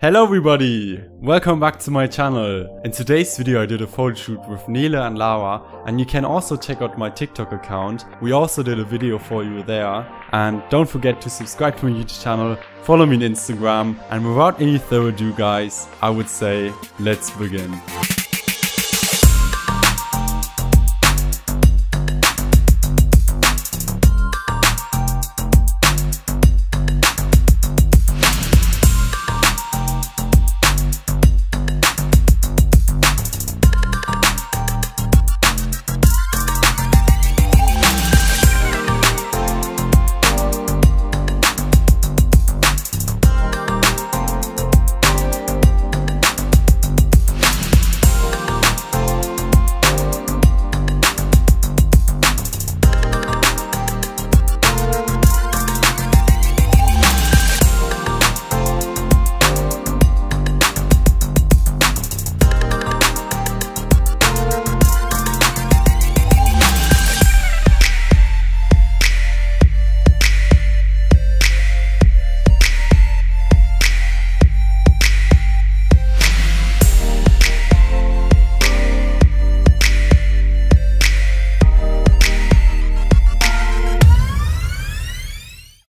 Hello everybody! Welcome back to my channel. In today's video I did a photo shoot with Nele and Lara, and you can also check out my TikTok account. We also did a video for you there. And don't forget to subscribe to my YouTube channel, follow me on Instagram, and without any further ado guys, I would say let's begin.